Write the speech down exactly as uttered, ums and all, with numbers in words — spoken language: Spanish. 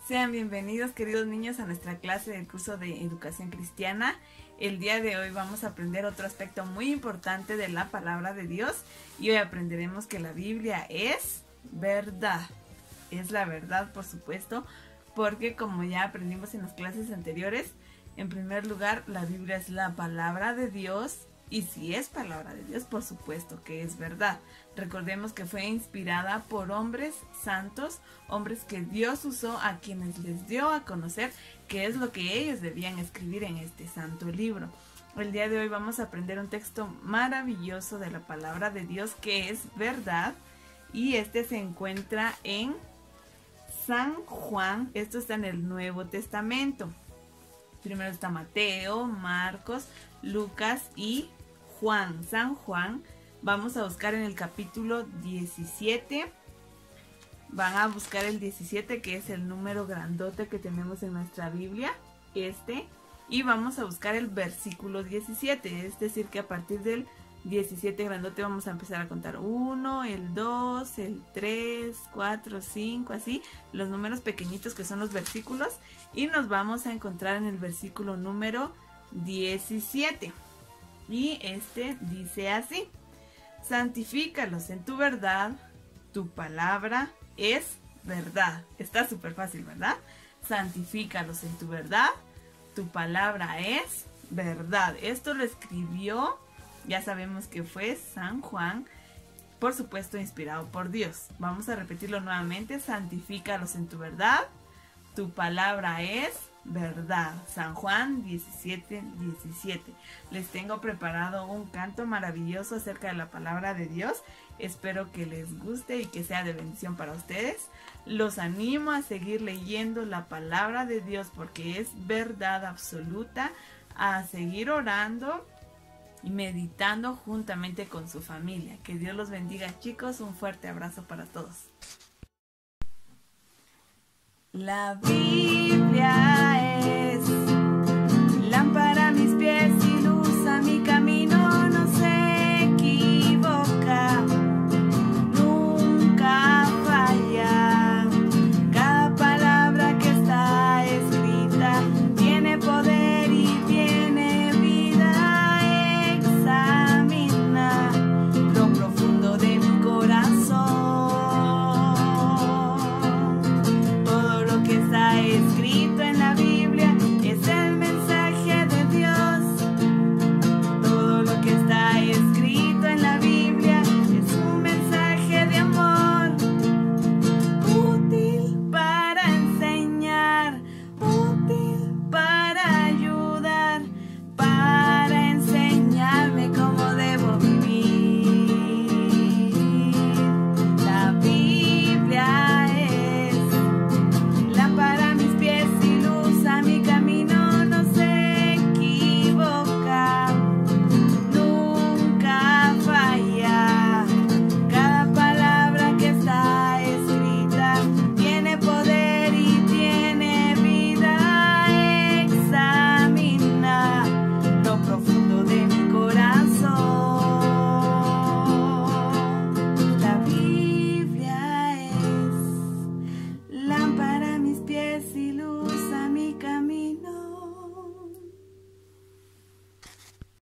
Sean bienvenidos, queridos niños, a nuestra clase del curso de Educación Cristiana. El día de hoy vamos a aprender otro aspecto muy importante de la palabra de Dios y hoy aprenderemos que la Biblia es verdad. Es la verdad, por supuesto, porque como ya aprendimos en las clases anteriores, en primer lugar, la Biblia es la palabra de Dios. Y si es palabra de Dios, por supuesto que es verdad. Recordemos que fue inspirada por hombres santos, hombres que Dios usó, a quienes les dio a conocer qué es lo que ellos debían escribir en este santo libro. El día de hoy vamos a aprender un texto maravilloso de la palabra de Dios que es verdad. Y este se encuentra en San Juan. Esto está en el Nuevo Testamento. Primero está Mateo, Marcos, Lucas y Juan. San Juan. Vamos a buscar en el capítulo diecisiete. Van a buscar el diecisiete, que es el número grandote que tenemos en nuestra Biblia. Este. Y vamos a buscar el versículo diecisiete. Es decir, que a partir del diecisiete grandote vamos a empezar a contar uno, el dos, el tres, cuatro, cinco, así. Los números pequeñitos que son los versículos. Y nos vamos a encontrar en el versículo número diecisiete. Y este dice así: santifícalos en tu verdad, tu palabra es verdad. Está súper fácil, ¿verdad? Santifícalos en tu verdad, tu palabra es verdad. Esto lo escribió, ya sabemos que fue San Juan, por supuesto inspirado por Dios. Vamos a repetirlo nuevamente: santifícalos en tu verdad, tu palabra es verdad. San Juan diecisiete, diecisiete. Les tengo preparado un canto maravilloso acerca de la palabra de Dios. Espero que les guste y que sea de bendición para ustedes. Los animo a seguir leyendo la palabra de Dios porque es verdad absoluta, a seguir orando y meditando juntamente con su familia. Que Dios los bendiga, chicos. Un fuerte abrazo para todos. La Biblia